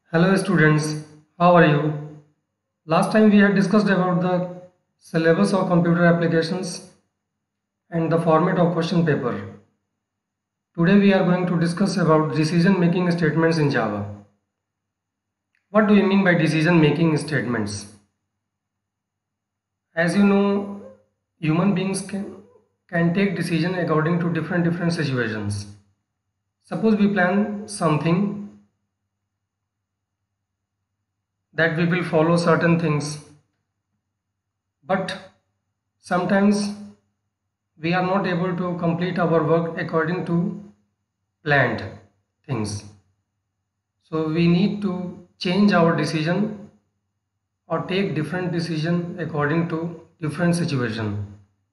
Hello students, how are you? Last time we had discussed about the syllabus of computer applications and the format of question paper. Today we are going to discuss about decision making statements in Java. What do we mean by decision making statements? As you know, human beings can take decision according to different situations. Suppose we plan something that we will follow certain things, but sometimes we are not able to complete our work according to planned things. So we need to change our decision or take different decision according to different situation.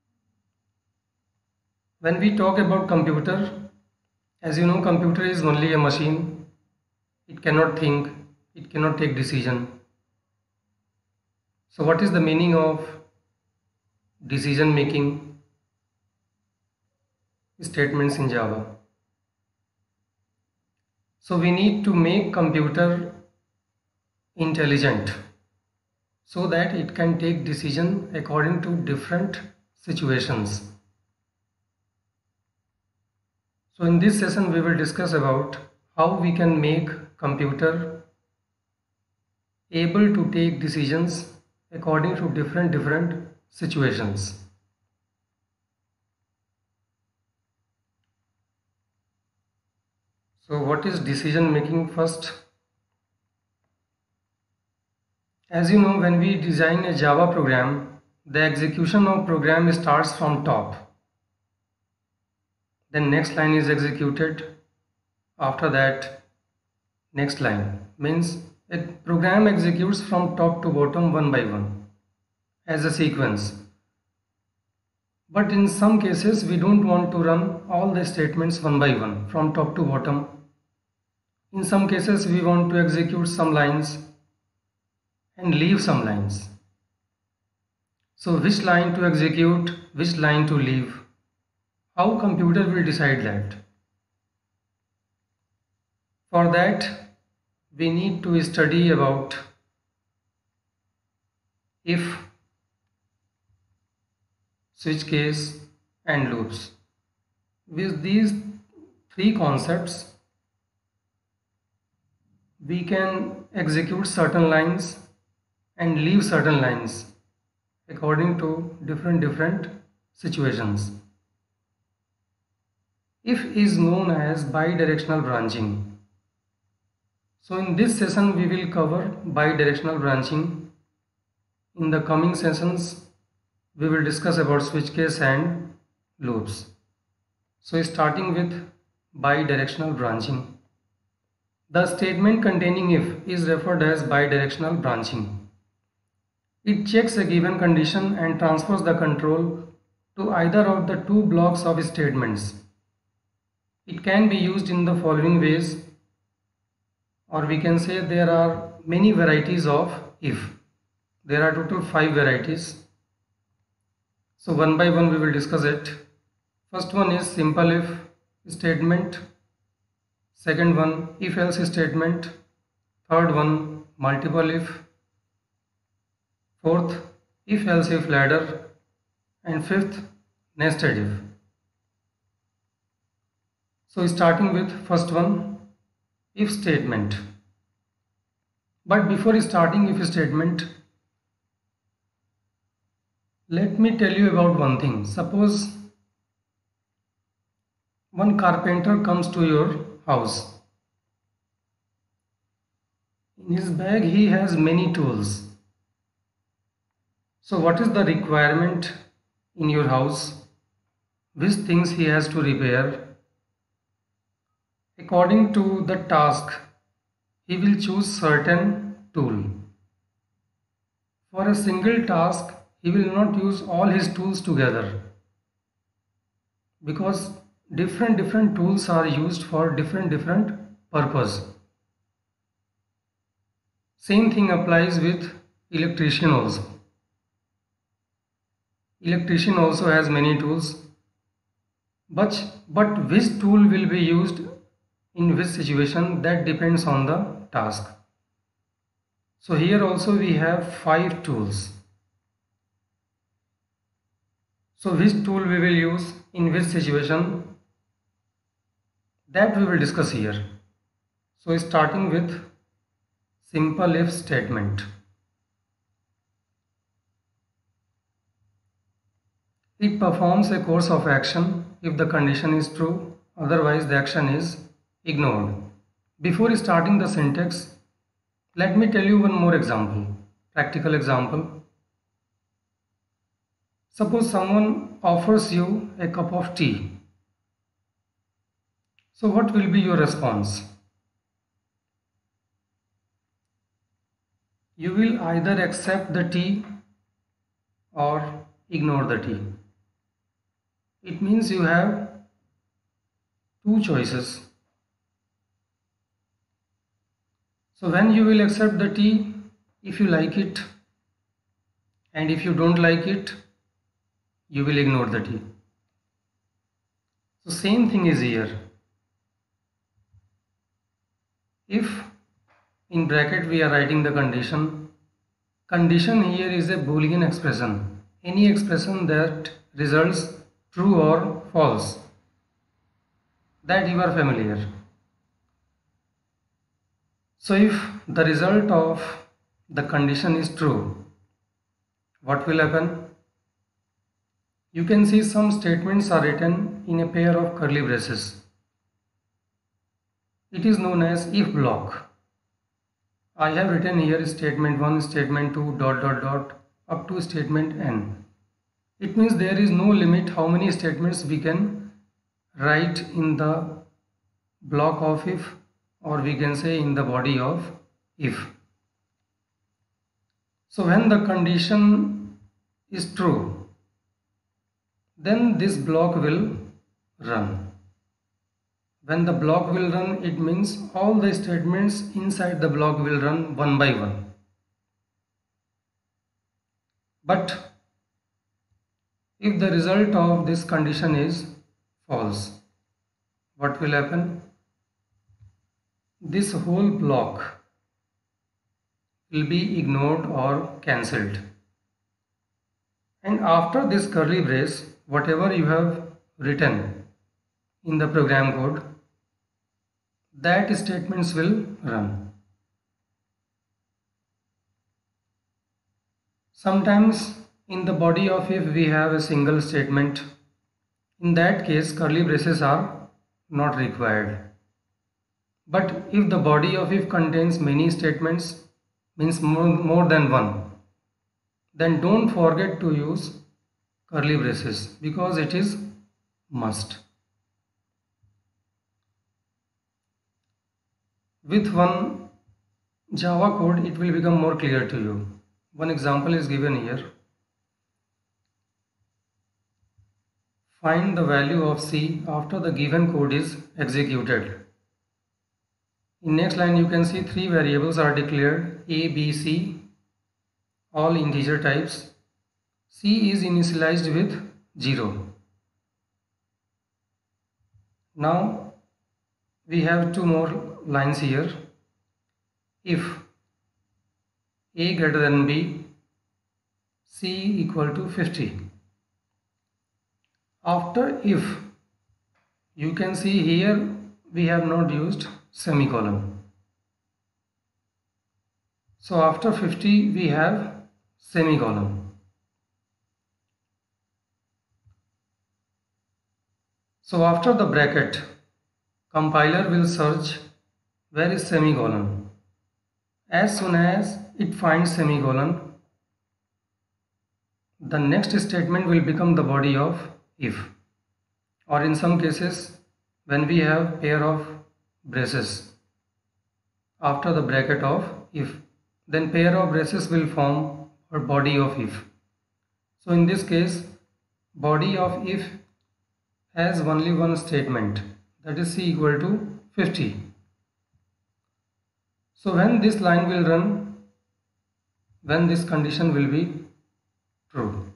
When we talk about computer, as you know, computer is only a machine. It cannot think, it cannot take decision. So what is the meaning of decision making statements in Java? So we need to make computer intelligent so that it can take decision according to different situations. So in this session we will discuss about how we can make computer able to take decisions according to different situations. So what is decision making first? As you know, when we design a Java program, the execution of program starts from top. Then next line is executed. After that, next line means a program executes from top to bottom one by one as a sequence. But in some cases, we don't want to run all the statements one by one from top to bottom. In some cases, we want to execute some lines and leave some lines. So which line to execute, which line to leave? How computer will decide that? For that, we need to study about if, switch case and loops. With these three concepts, we can execute certain lines and leave certain lines according to different situations. If is known as bidirectional branching. So in this session we will cover bidirectional branching. In the coming sessions we will discuss about switch case and loops. So starting with bidirectional branching. The statement containing if is referred as bidirectional branching. It checks a given condition and transfers the control to either of the two blocks of statements. It can be used in the following ways, or we can say there are many varieties of if. There are total 5 varieties. So one by one we will discuss it. First one is simple if statement. Second one, if else statement. Third one, multiple if. Fourth, if else if ladder. And fifth, nested if. So starting with first one, if statement. But before starting if statement, let me tell you about one thing. Suppose one carpenter comes to your house. In his bag he has many tools. So what is the requirement in your house? Which things he has to repair? According to the task, he will choose certain tool. For a single task, he will not use all his tools together because different tools are used for different purpose. Same thing applies with electrician also. Electrician also has many tools, but which tool will be used in which situation, that depends on the task. So here also we have 5 tools. So which tool we will use in which situation, that we will discuss here. So starting with simple if statement. It performs a course of action if the condition is true, otherwise the action is ignored. Before starting the syntax, let me tell you one more example, practical example. Suppose someone offers you a cup of tea. So what will be your response? You will either accept the tea or ignore the tea. It means you have two choices. So when you will accept the tea, if you like it, and if you don't like it, you will ignore the tea. So same thing is here. If in bracket we are writing the condition, condition here is a Boolean expression, any expression that results true or false, that you are familiar. So if the result of the condition is true, what will happen? You can see some statements are written in a pair of curly braces. It is known as if block. I have written here statement 1, statement 2, dot dot dot up to statement n. It means there is no limit how many statements we can write in the block of if, or we can say in the body of if. So when the condition is true, then this block will run. When the block will run, it means all the statements inside the block will run one by one. But if the result of this condition is false, what will happen? This whole block will be ignored or cancelled. And after this curly brace, whatever you have written in the program code, that statements will run. Sometimes in the body of if we have a single statement, in that case curly braces are not required. But if the body of if contains many statements, means more than one, then don't forget to use curly braces because it is must. With one Java code, it will become more clear to you. One example is given here. Find the value of C after the given code is executed. In next line you can see 3 variables are declared, A, B, C, all integer types. C is initialized with 0. Now we have 2 more lines here. If A greater than B, C equal to 50. After if, you can see here we have not used semicolon. So after 50 we have semicolon. So after the bracket, compiler will search where is semicolon. As soon as it finds semicolon, the next statement will become the body of if. Or in some cases, when we have pair of braces after the bracket of if, then pair of braces will form a body of if. So in this case, body of if has only one statement, that is C equal to 50. So when this line will run, when this condition will be true.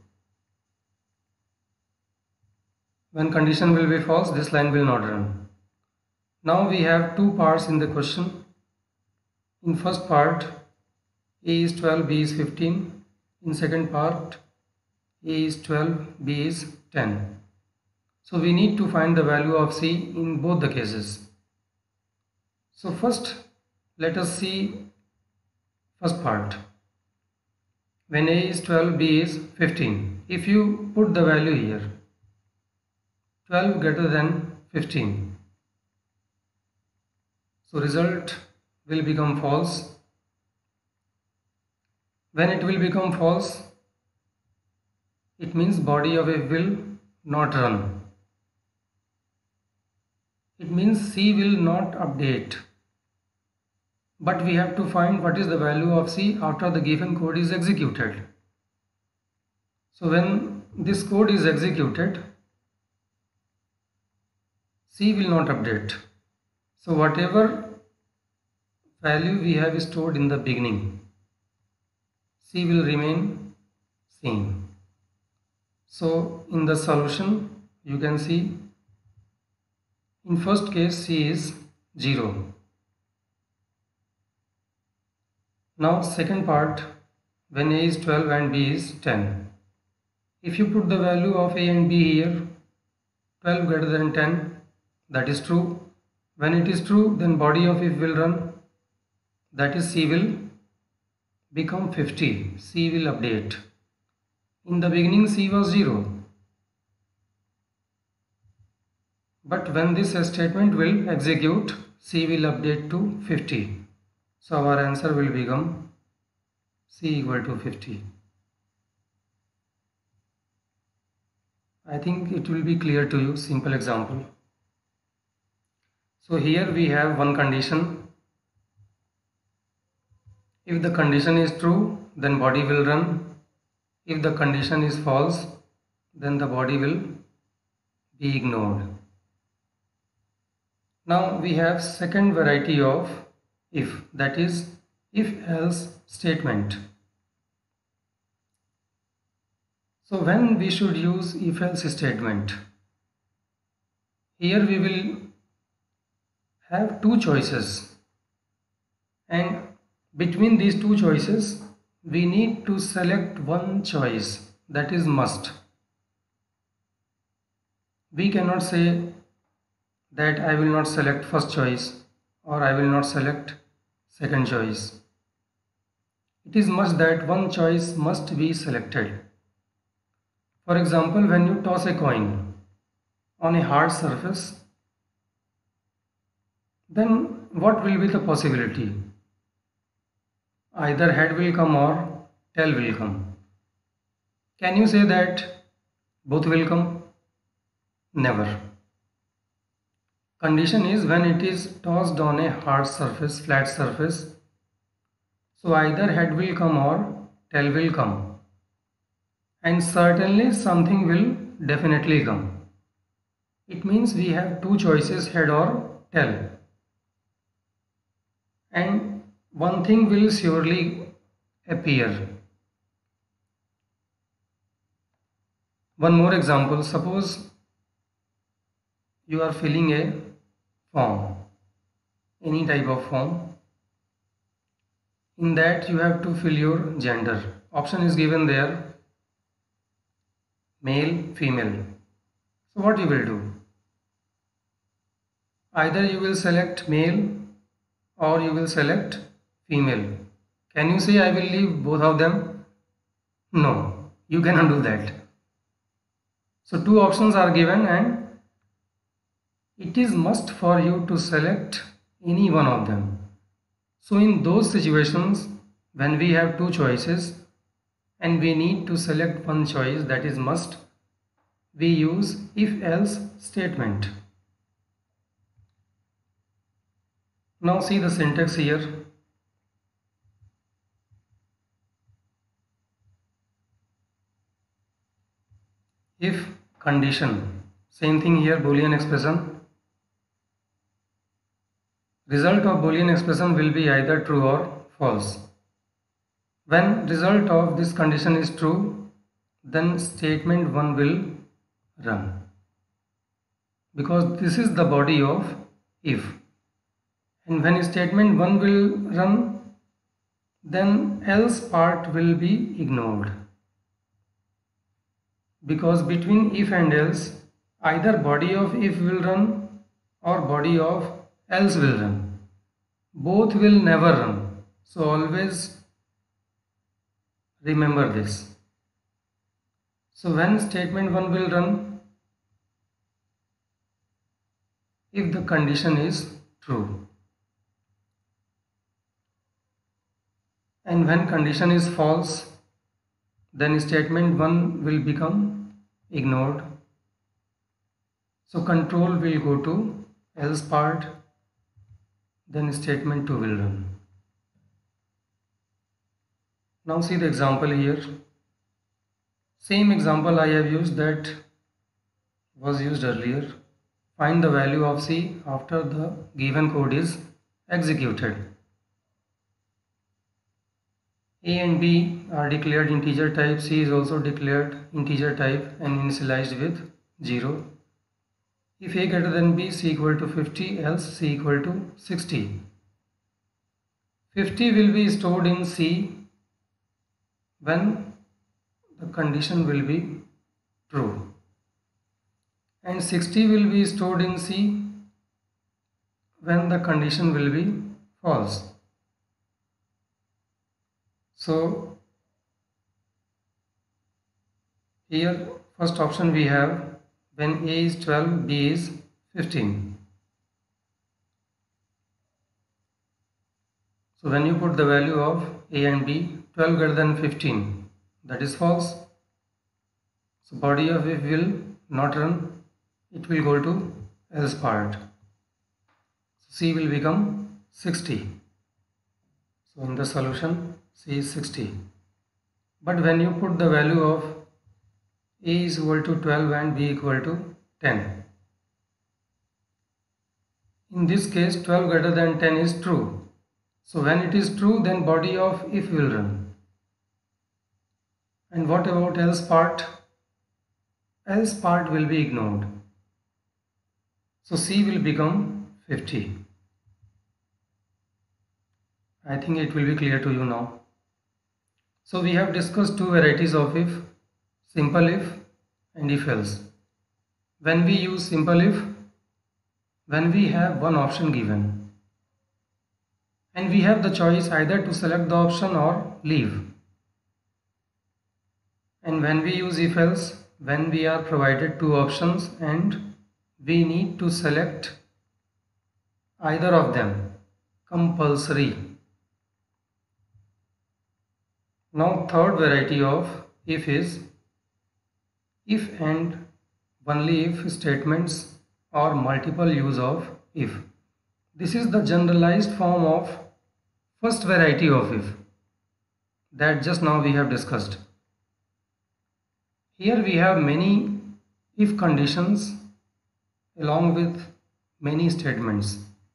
When condition will be false, this line will not run. Now we have 2 parts in the question. In first part, A is 12, B is 15. In second part, A is 12, B is 10. So we need to find the value of C in both the cases. So first, let us see first part. When A is 12, B is 15. If you put the value here, 12 greater than 15. So result will become false. When it will become false, it means body of A will not run. It means C will not update. But we have to find what is the value of C after the given code is executed. So when this code is executed, C will not update. So whatever value we have stored in the beginning, C will remain same. So in the solution, you can see in first case C is 0. Now second part, when A is 12 and B is 10. If you put the value of A and B here, 12 greater than 10, that is true. When it is true, then body of if will run, that is C will become 50. C will update. In the beginning C was 0. But when this statement will execute, C will update to 50. So our answer will become C equal to 50. I think it will be clear to you. Simple example. So here we have one condition. If the condition is true, then body will run. If the condition is false, then the body will be ignored. Now we have second variety of if, that is if-else statement. So when we should use if-else statement? Here we will have two choices, and between these two choices we need to select one choice, that is must. We cannot say that I will not select first choice or I will not select second choice. It is must that one choice must be selected. For example, when you toss a coin on a hard surface, then what will be the possibility? Either head will come or tail will come. Can you say that both will come? Never. Condition is when it is tossed on a hard surface, flat surface, so either head will come or tail will come, and certainly something will definitely come. It means we have two choices, head or tail, and one thing will surely appear. One more example. Suppose you are filling a form, any type of form. In that you have to fill your gender. Option is given there, male, female. So what you will do? Either you will select male or you will select female. Can you say I will leave both of them? No, you cannot do that. So two options are given and it is must for you to select any one of them. So in those situations when we have two choices and we need to select one choice, that is must, we use if-else statement. Now see the syntax here. If condition, same thing here, Boolean expression. Result of Boolean expression will be either true or false. When result of this condition is true, then statement 1 will run, because this is the body of if. And when statement 1 will run, then else part will be ignored, because between if and else either body of if will run or body of else will run. Both will never run. So always remember this. So when statement 1 will run, if the condition is true, and when condition is false, then statement 1 will become ignored. So control will go to else part, then statement 2 will run. Now see the example here. Same example I have used that was used earlier. Find the value of C after the given code is executed. A and B are declared integer type, C is also declared integer type and initialized with 0. If A greater than B, C equal to 50, else C equal to 60. 50 will be stored in C when the condition will be true, and 60 will be stored in C when the condition will be false. So here first option we have when A is 12, B is 15. So when you put the value of A and B, 12 greater than 15, that is false. So body of if will not run, it will go to else part. So C will become 60. So in the solution C is 60. But when you put the value of A is equal to 12 and B equal to 10, in this case 12 greater than 10 is true. So when it is true, then body of if will run. And what about else part? Else part will be ignored. So C will become 50. I think it will be clear to you now. So we have discussed two varieties of if, simple if and if else. When we use simple if, when we have one option given, and we have the choice either to select the option or leave. And when we use if else, when we are provided two options and we need to select either of them, compulsory. Now third variety of if is if and only if statements or multiple use of if. This is the generalized form of first variety of if that just now we have discussed. Here we have many if conditions along with many statements.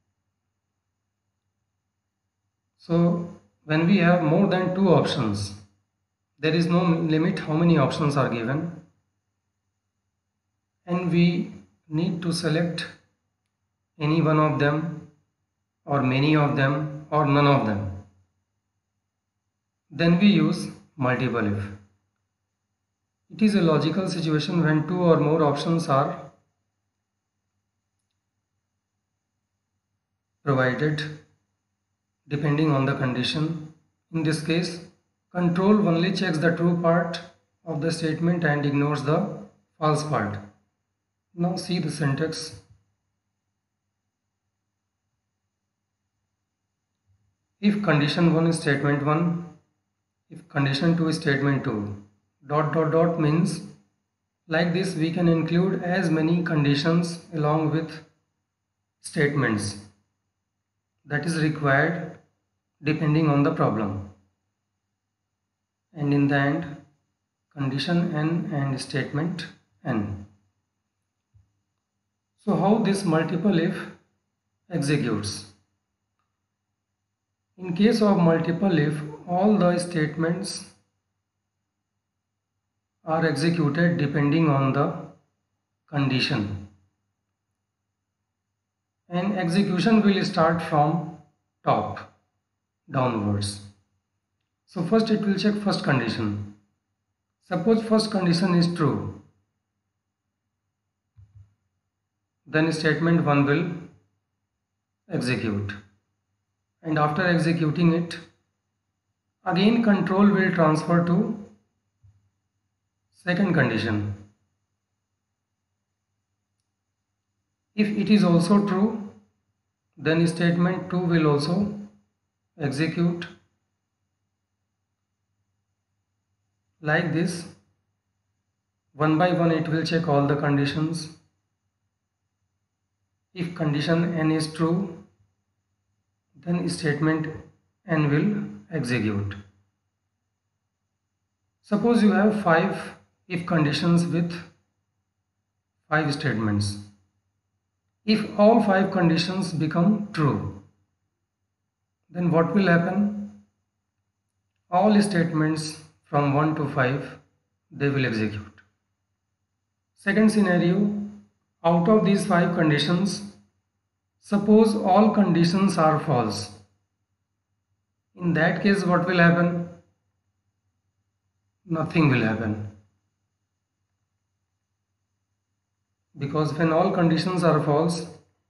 So when we have more than two options, there is no limit how many options are given, and we need to select any one of them or many of them or none of them. Then we use multiple if. It is a logical situation when two or more options are provided depending on the condition. In this case, control only checks the true part of the statement and ignores the false part. Now see the syntax. If condition 1 is statement 1, if condition 2 is statement 2, dot dot dot means like this we can include as many conditions along with statements that is required depending on the problem. And in the end, condition n and statement n. So how this multiple if executes? In case of multiple if, all the statements are executed depending on the condition, and execution will start from top downwards. So first it will check first condition. Suppose first condition is true, then statement 1 will execute, and after executing it, again control will transfer to second condition. If it is also true, then statement 2 will also execute. Like this, one by one it will check all the conditions. If condition n is true, then statement n will execute. Suppose you have 5 if conditions with 5 statements. If all 5 conditions become true, then what will happen? All statements from 1 to 5, they will execute. Second scenario, out of these 5 conditions, suppose all conditions are false. In that case, what will happen? Nothing will happen. Because when all conditions are false,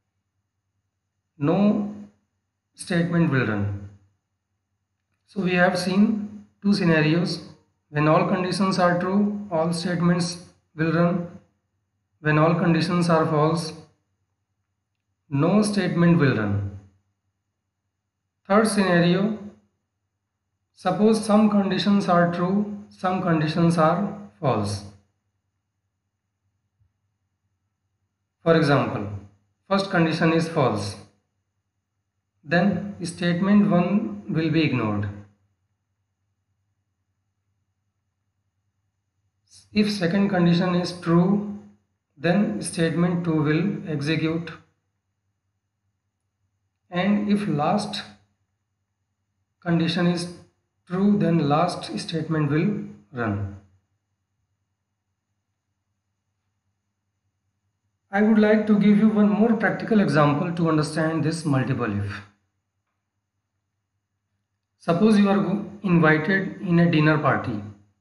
no statement will run. So we have seen 2 scenarios. When all conditions are true, all statements will run. When all conditions are false, no statement will run. Third scenario, suppose some conditions are true, some conditions are false. For example, first condition is false, then statement 1 will be ignored. If second condition is true, then statement 2 will execute, and if last condition is true, then last statement will run. I would like to give you one more practical example to understand this multiple if. Suppose you are invited in a dinner party,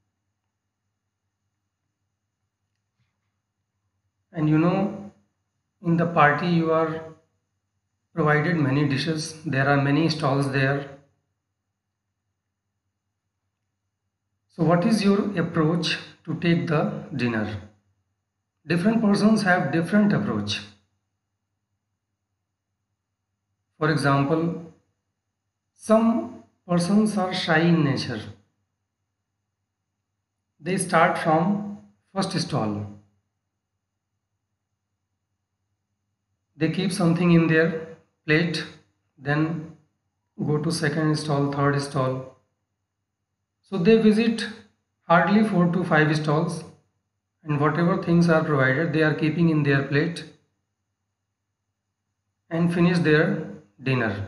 and in the party you are provided many dishes, there are many stalls there. So what is your approach to take the dinner? Different persons have different approach. For example, some persons are shy in nature. They start from first stall. They keep something in their plate, then go to second stall, third stall. So they visit hardly 4 to 5 stalls, and whatever things are provided, they are keeping in their plate and finish their dinner.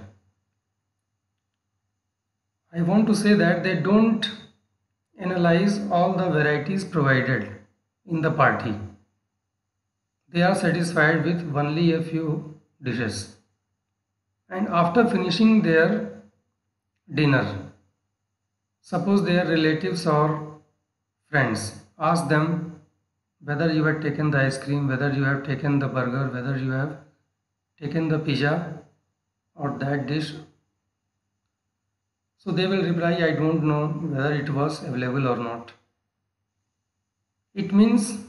I want to say that they don't analyze all the varieties provided in the party. They are satisfied with only a few dishes. And after finishing their dinner, suppose their relatives or friends ask them whether you have taken the ice cream, whether you have taken the burger, whether you have taken the pizza or that dish. So they will reply, I don't know whether it was available or not. It means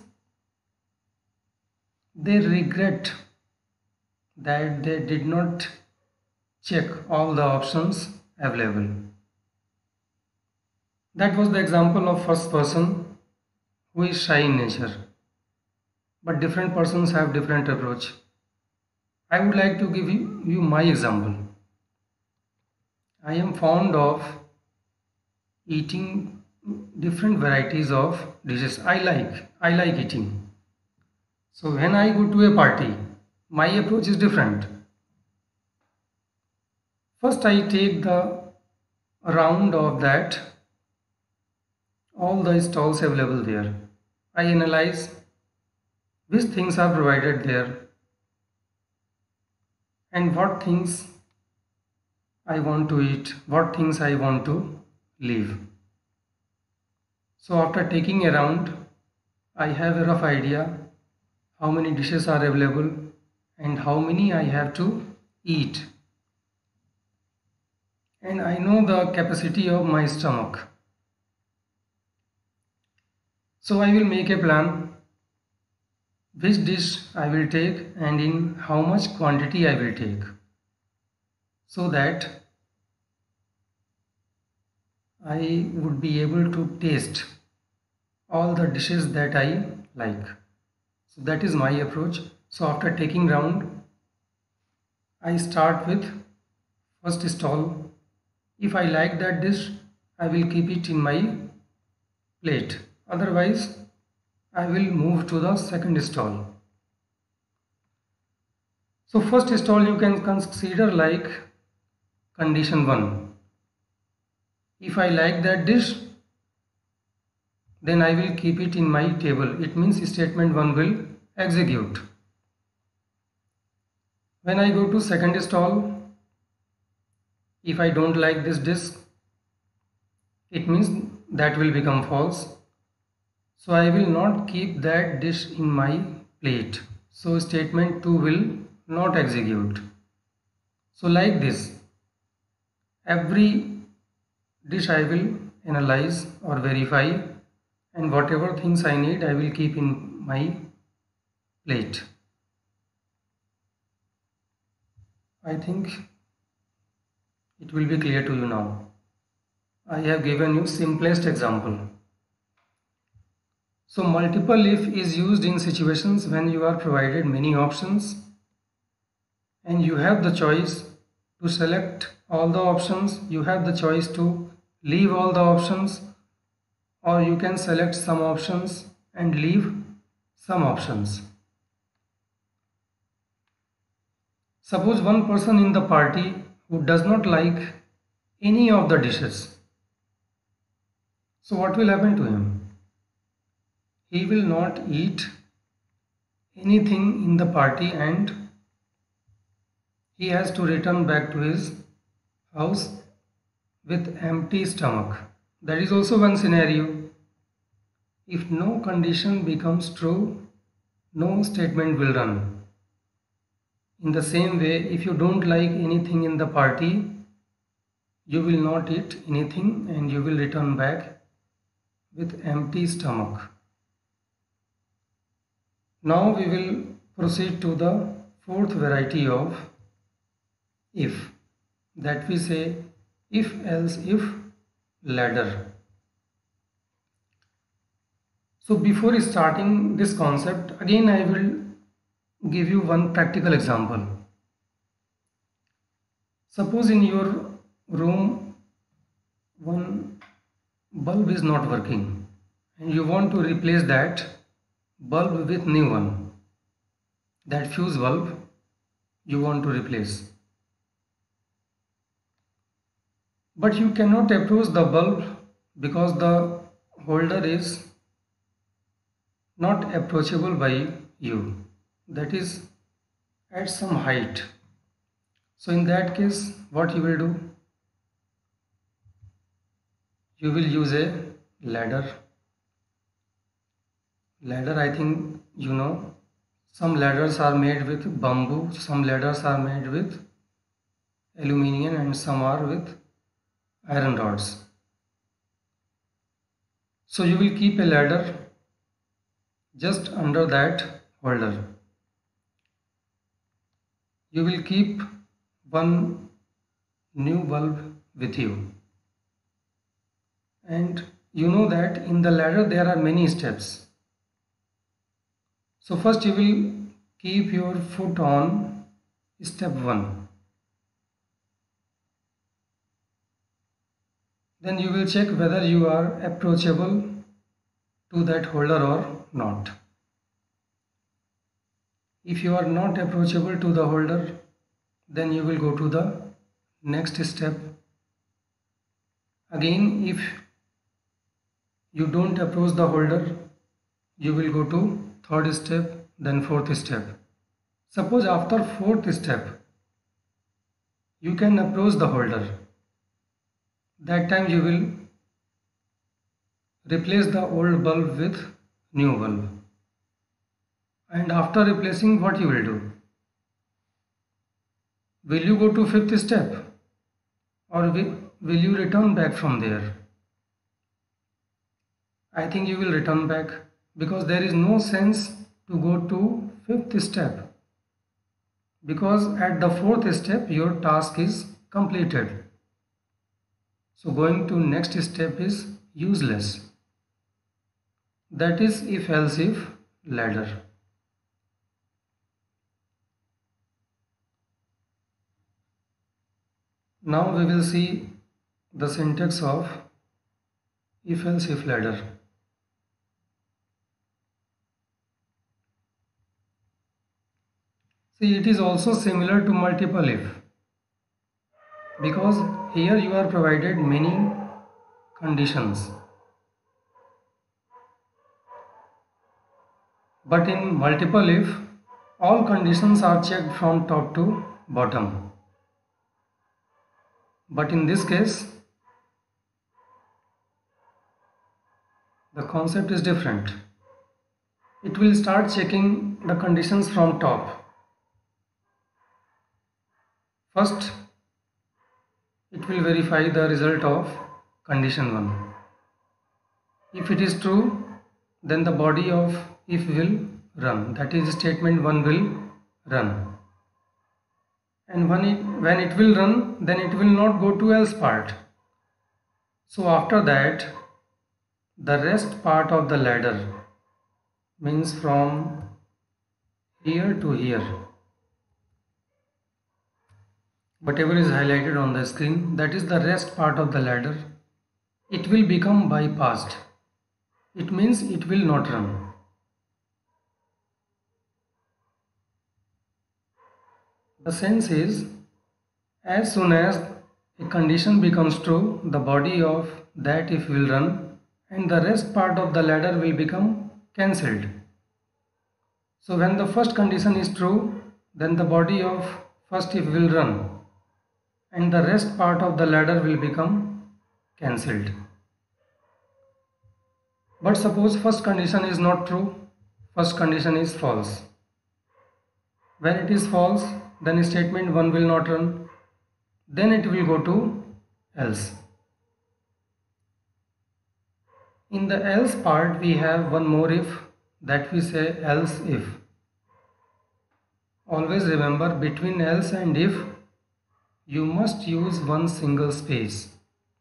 they regret that they did not check all the options available. That was the example of first person who is shy in nature. But different persons have different approach. I would like to give you my example. I am fond of eating different varieties of dishes. I like eating. So when I go to a party, my approach is different. First I take the round of that all the stalls available there. I analyze which things are provided there and what things I want to eat, what things I want to leave. So after taking a round, I have a rough idea how many dishes are available and how many I have to eat. And I know the capacity of my stomach. So I will make a plan which dish I will take and in how much quantity I will take, so that I would be able to taste all the dishes that I like. So that is my approach. So after taking round, I start with first stall. If I like that dish, I will keep it in my plate. Otherwise, I will move to the second stall. So first stall you can consider like condition 1. If I like that dish, then I will keep it in my table. It means statement 1 will execute. When I go to second stall, if I don't like this dish, it means that will become false. So I will not keep that dish in my plate. So statement 2 will not execute. So like this, every dish I will analyze or verify, and whatever things I need I will keep in my plate. I think it will be clear to you now. I have given you simplest example. So multiple if is used in situations when you are provided many options and you have the choice to select all the options, you have the choice to leave all the options, or you can select some options and leave some options. Suppose one person in the party who does not like any of the dishes. So what will happen to him? He will not eat anything in the party and he has to return back to his house with empty stomach. That is also one scenario. If no condition becomes true, no statement will run. In the same way, if you don't like anything in the party, you will not eat anything and you will return back with empty stomach. Now we will proceed to the fourth variety of if, that we say if else if ladder. So before starting this concept, again I will give you one practical example. Suppose in your room one bulb is not working and you want to replace that bulb with new one. That fuse bulb you want to replace. But you cannot approach the bulb because the holder is not approachable by you. That is at some height. So in that case, what you will do? You will use a ladder. Ladder, I think you know. Some ladders are made with bamboo, some ladders are made with aluminium, and some are with iron rods. So you will keep a ladder just under that holder. You will keep one new bulb with you. And you know that in the ladder there are many steps. So first you will keep your foot on step 1. Then you will check whether you are approachable to that holder or not. If you are not approachable to the holder, then you will go to the next step. Again, if you don't approach the holder, you will go to third step, then fourth step. Suppose after fourth step, you can approach the holder. That time you will replace the old bulb with new bulb. And after replacing, what you will do? Will you go to fifth step or will you return back from there? I think you will return back, because there is no sense to go to fifth step, because at the fourth step your task is completed. So going to next step is useless. That is if else if ladder. Now we will see the syntax of if else if ladder. See, it is also similar to multiple if, because here you are provided many conditions. But in multiple if, all conditions are checked from top to bottom. But in this case, the concept is different. It will start checking the conditions from top. First, it will verify the result of condition 1. If it is true, then the body of if will run. That is, statement 1 will run. And when it will run, then it will not go to else part. So after that, the rest part of the ladder, means from here to here, whatever is highlighted on the screen, that is the rest part of the ladder, it will become bypassed. It means it will not run. The sense is, as soon as a condition becomes true, the body of that if will run and the rest part of the ladder will become cancelled. So when the first condition is true, then the body of first if will run and the rest part of the ladder will become cancelled. But suppose first condition is not true, first condition is false. When it is false, then statement 1 will not run, then it will go to else. In the else part we have one more if, that we say else if. Always remember, between else and if you must use one single space.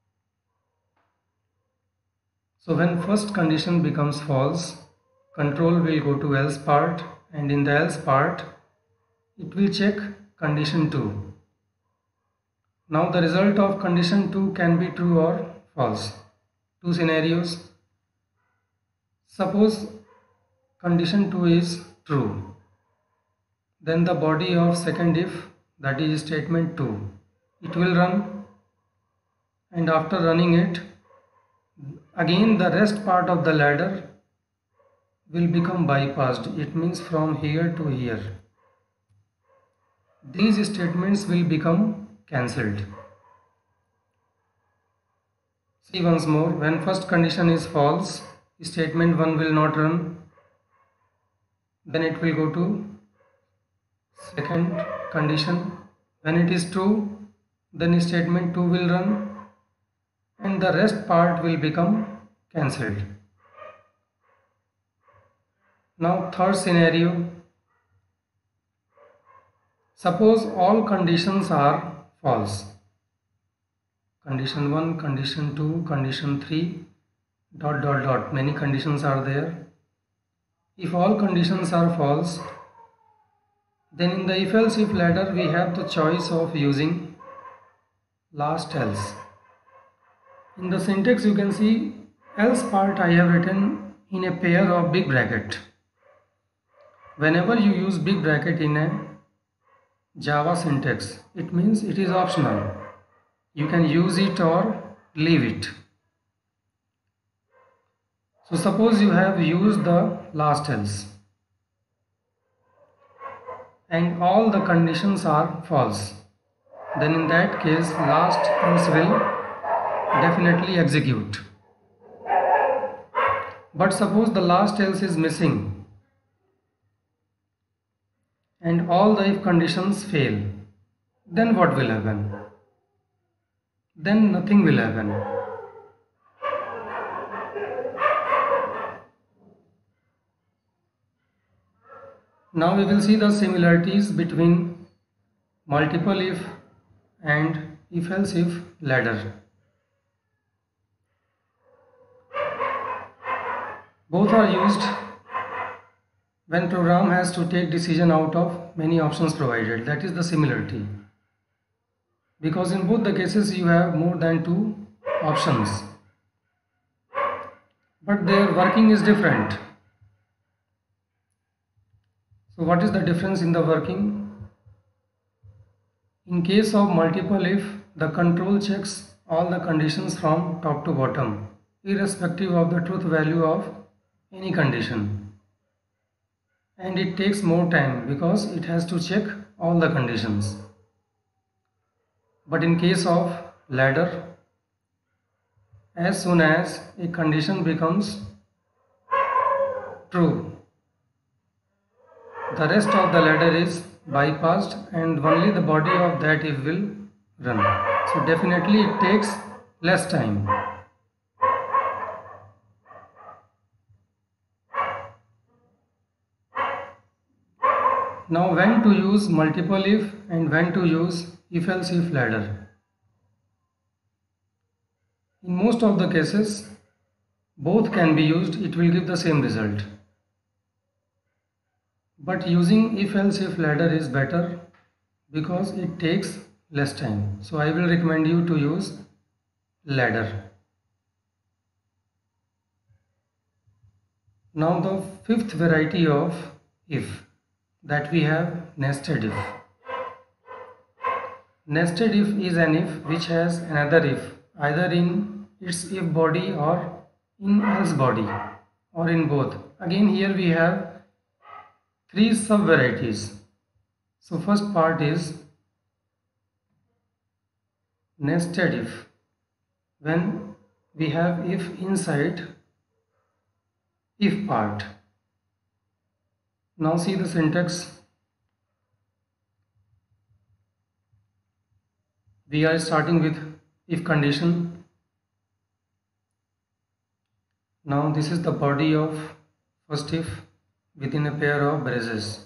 So when first condition becomes false, control will go to else part, and in the else part it will check condition 2. Now the result of condition 2 can be true or false. Two scenarios. Suppose condition 2 is true, then the body of second if, that is statement 2, it will run, and after running it, again the rest part of the ladder will become bypassed. It means from here to here. These statements will become cancelled. See once more, when first condition is false, statement 1 will not run, then it will go to second condition. When it is true, then statement 2 will run and the rest part will become cancelled. Now third scenario. Suppose all conditions are false. Condition 1, condition 2, condition 3, ... Many conditions are there. If all conditions are false, then in the if else if ladder we have the choice of using last else. In the syntax you can see else part I have written in a pair of big bracket. Whenever you use big bracket in a Java syntax, it means it is optional. You can use it or leave it. So suppose you have used the last else and all the conditions are false, then in that case last else will definitely execute. But suppose the last else is missing and all the if conditions fail, then what will happen? Then nothing will happen. Now we will see the similarities between multiple if and if else if ladder. Both are used when program has to take decision out of many options provided. That is the similarity. Because in both the cases you have more than two options, but their working is different. So what is the difference in the working? In case of multiple if, the control checks all the conditions from top to bottom, irrespective of the truth value of any condition. And it takes more time because it has to check all the conditions. But in case of ladder, as soon as a condition becomes true, the rest of the ladder is bypassed and only the body of that if will run. So definitely it takes less time. Now when to use multiple if and when to use if else if ladder. In most of the cases, both can be used, it will give the same result. But using if else if ladder is better because it takes less time. So I will recommend you to use ladder. Now the fifth variety of if, that we have nested if. Nested if is an if which has another if either in its if body or in else body or in both. Again here we have three sub varieties. So first part is nested if, when we have if inside if part. Now see the syntax. We are starting with if condition. Now this is the body of first if within a pair of braces.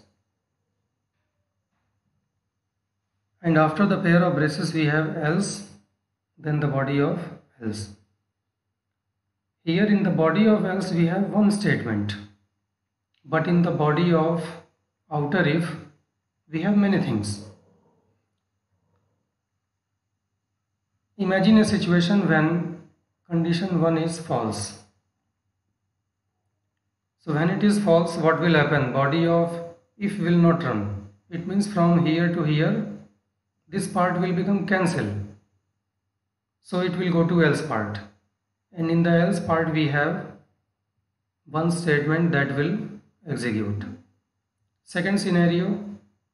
And after the pair of braces we have else, then the body of else. Here in the body of else we have one statement, but in the body of outer if we have many things. Imagine a situation when condition 1 is false. So when it is false, what will happen? Body of if will not run. It means from here to here, this part will become cancel. So it will go to else part. And in the else part we have one statement that will execute. Second scenario,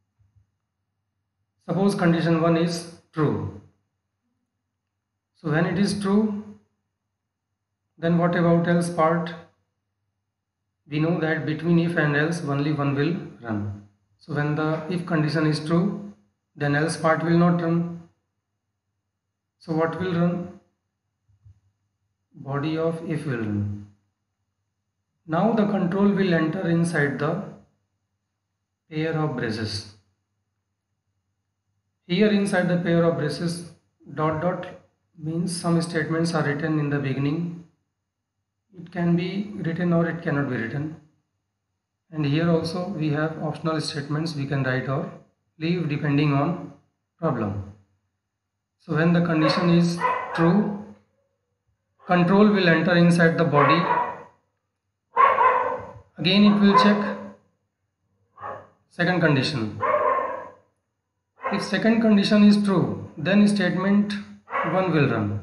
suppose condition 1 is true. So when it is true, then what about else part? We know that between if and else only one will run. So when the if condition is true, then else part will not run. So what will run? Body of if will run. Now the control will enter inside the pair of braces. Here inside the pair of braces, dot dot means some statements are written in the beginning. It can be written or it cannot be written. And here also we have optional statements we can write or leave depending on problem. So when the condition is true, control will enter inside the body. Again it will check second condition. If second condition is true, then statement 1 will run.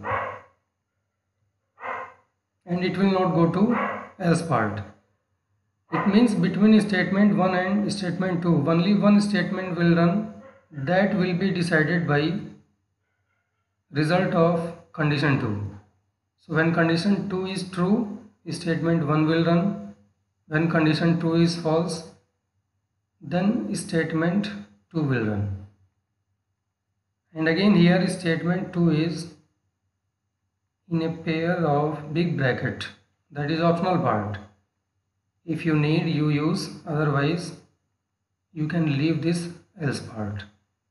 And it will not go to else part. It means between statement 1 and statement 2, only one statement will run. That will be decided by result of condition 2. So when condition 2 is true, statement 1 will run. When condition 2 is false, then statement 2 will run. And again here statement 2 is in a pair of big bracket, that is optional part. If you need, you use, otherwise you can leave this else part.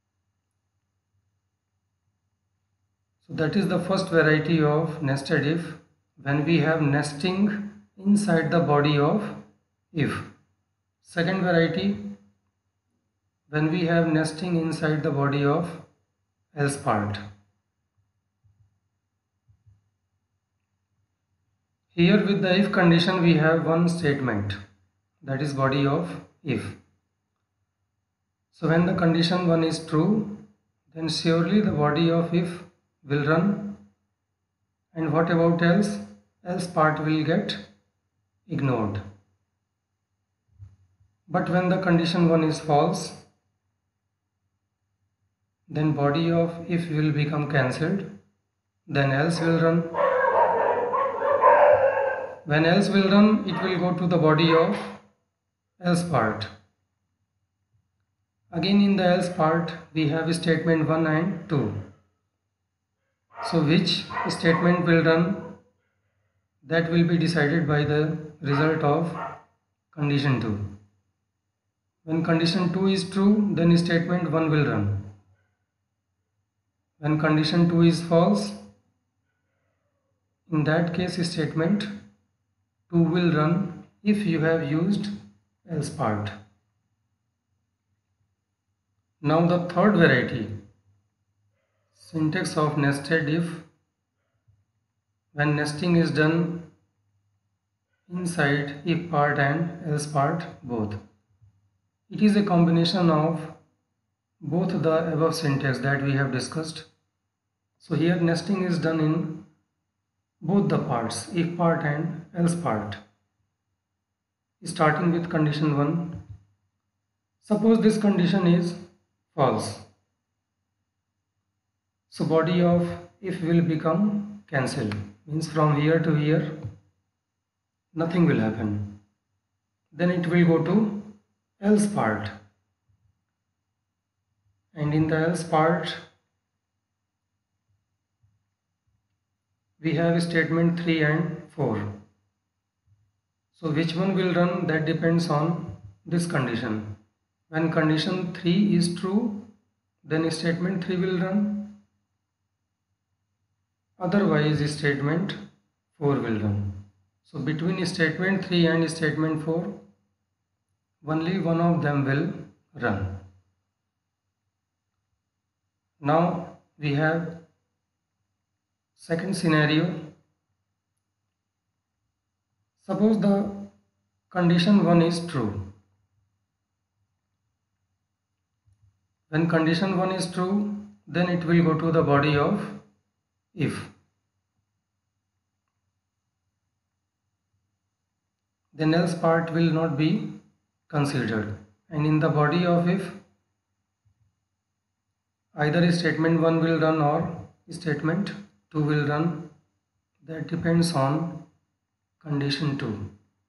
So that is the first variety of nested if, when we have nesting inside the body of if. Second variety, when we have nesting inside the body of else part. Here with the if condition we have one statement, that is body of if. So when the condition 1 is true, then surely the body of if will run, and what about else? Else part will get ignored. But when the condition 1 is false, then body of if will become cancelled, then else will run. When else will run, it will go to the body of else part. Again in the else part we have statement 1 and 2. So which statement will run, that will be decided by the result of condition 2. When condition 2 is true, then statement 1 will run. When condition 2 is false, in that case statement 2 will run if you have used else part. Now the third variety, syntax of nested if, when nesting is done inside if part and else part both. It is a combination of both the above syntax that we have discussed. So here nesting is done in both the parts, if part and else part. Starting with condition 1. Suppose this condition is false. So body of if will become cancelled, means from here to here nothing will happen. Then it will go to else part, and in the else part we have statement 3 and 4. So which one will run, that depends on this condition. When condition 3 is true, then statement 3 will run, otherwise statement 4 will run. So between statement 3 and statement 4, only one of them will run. Now we have second scenario. Suppose the condition 1 is true. When condition 1 is true, then it will go to the body of if. Then else part will not be considered, and in the body of if either statement 1 will run or statement 2 will run, that depends on condition 2.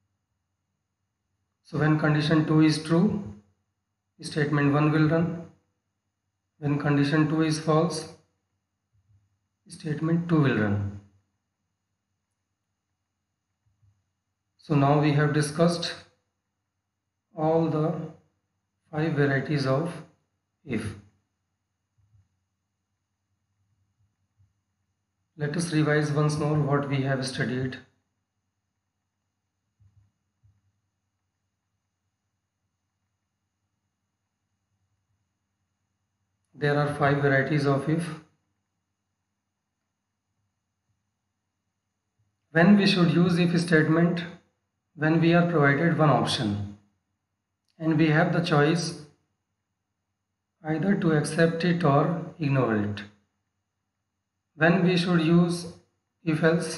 So when condition 2 is true, statement 1 will run. When condition 2 is false, statement 2 will run. So now we have discussed all the 5 varieties of if. Let us revise once more what we have studied. There are 5 varieties of if. When we should use if statement? When we are provided one option and we have the choice either to accept it or ignore it. When we should use if else?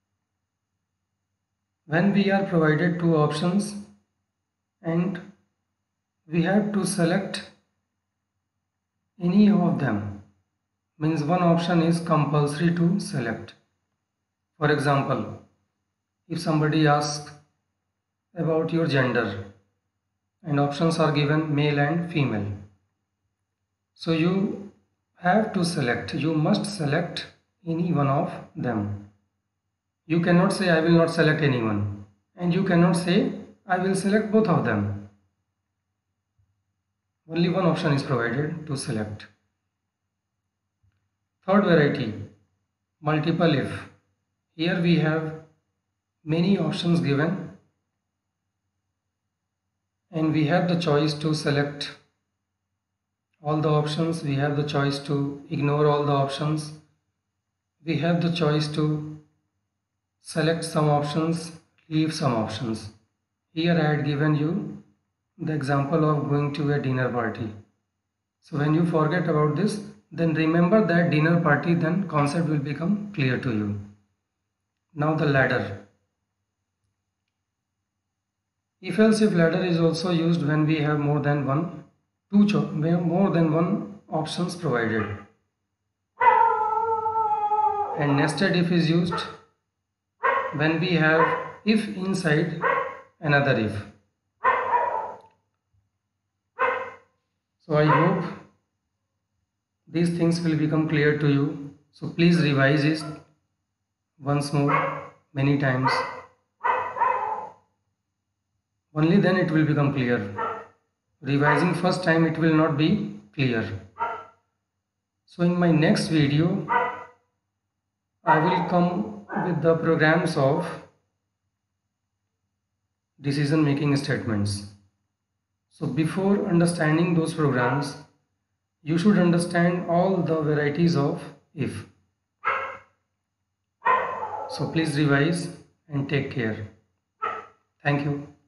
When we are provided 2 options and we have to select any of them, means one option is compulsory to select. For example, if somebody asks about your gender and options are given male and female. So you have to select, you must select any one of them. You cannot say I will not select anyone, and you cannot say I will select both of them. Only one option is provided to select. Third variety, multiple if. Here we have many options given and we have the choice to select all the options, we have the choice to ignore all the options, we have the choice to select some options, leave some options. Here I had given you the example of going to a dinner party. So when you forget about this, then remember that dinner party, then concept will become clear to you. Now the ladder. If else if ladder is also used when we have more than one options provided. And nested if is used when we have if inside another if. So I hope these things will become clear to you. So please revise it once more, many times. Only then it will become clear. Revising first time it will not be clear. So in my next video, I will come with the programs of decision making statements. So before understanding those programs, you should understand all the varieties of if. So please revise and take care. Thank you.